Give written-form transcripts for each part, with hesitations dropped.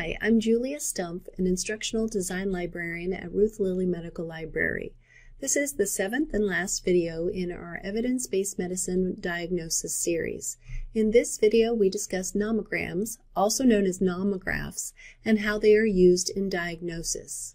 Hi, I'm Julia Stumpf, an Instructional Design Librarian at Ruth Lilly Medical Library. This is the 7th and last video in our Evidence-Based Medicine Diagnosis series. In this video, we discuss nomograms, also known as nomographs, and how they are used in diagnosis.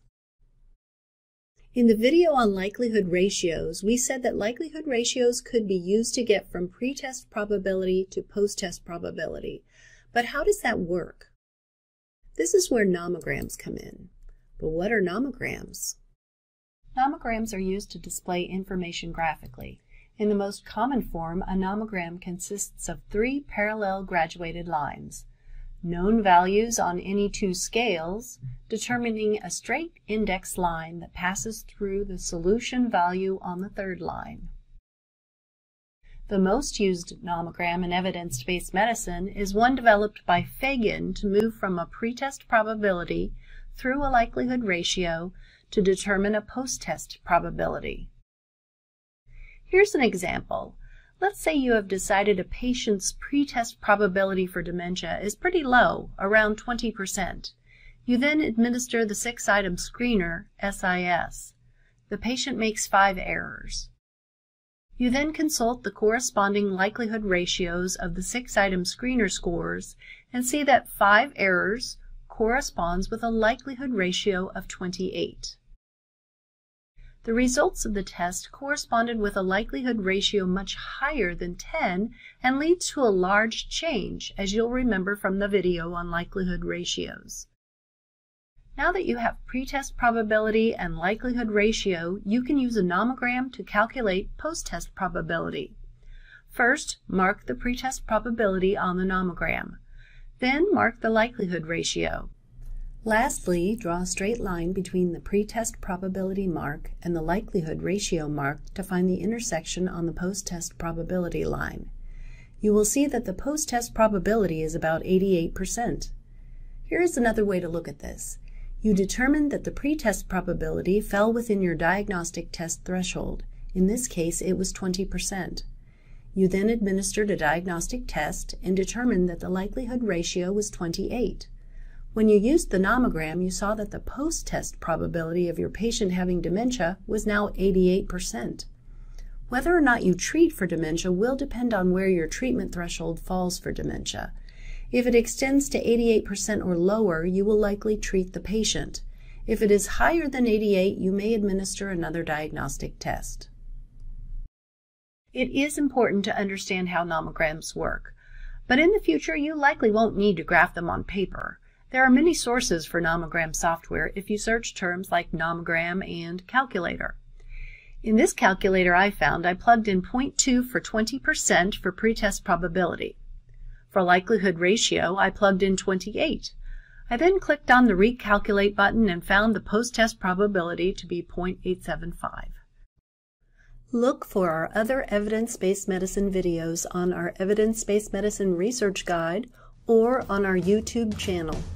In the video on likelihood ratios, we said that likelihood ratios could be used to get from pre-test probability to post-test probability. But how does that work? This is where nomograms come in. But what are nomograms? Nomograms are used to display information graphically. In the most common form, a nomogram consists of 3 parallel graduated lines, known values on any 2 scales, determining a straight index line that passes through the solution value on the 3rd line. The most used nomogram in evidence-based medicine is one developed by Fagan to move from a pretest probability through a likelihood ratio to determine a post-test probability. Here's an example. Let's say you have decided a patient's pretest probability for dementia is pretty low, around 20%. You then administer the 6-item screener, SIS. The patient makes 5 errors. You then consult the corresponding likelihood ratios of the 6-item screener scores and see that 5 errors corresponds with a likelihood ratio of 28. The results of the test corresponded with a likelihood ratio much higher than 10 and leads to a large change, as you'll remember from the video on likelihood ratios. Now that you have pretest probability and likelihood ratio, you can use a nomogram to calculate post-test probability. First, mark the pretest probability on the nomogram. Then mark the likelihood ratio. Lastly, draw a straight line between the pretest probability mark and the likelihood ratio mark to find the intersection on the post-test probability line. You will see that the post-test probability is about 88%. Here is another way to look at this. You determined that the pretest probability fell within your diagnostic test threshold. In this case, it was 20%. You then administered a diagnostic test and determined that the likelihood ratio was 28. When you used the nomogram, you saw that the post-test probability of your patient having dementia was now 88%. Whether or not you treat for dementia will depend on where your treatment threshold falls for dementia. If it extends to 88% or lower, you will likely treat the patient. If it is higher than 88, you may administer another diagnostic test. It is important to understand how nomograms work, but in the future you likely won't need to graph them on paper. There are many sources for nomogram software if you search terms like nomogram and calculator. In this calculator I found, I plugged in 0.2 for 20% for pretest probability. For likelihood ratio, I plugged in 28. I then clicked on the Recalculate button and found the post-test probability to be 0.875. Look for our other evidence-based medicine videos on our Evidence-Based Medicine Research Guide or on our YouTube channel.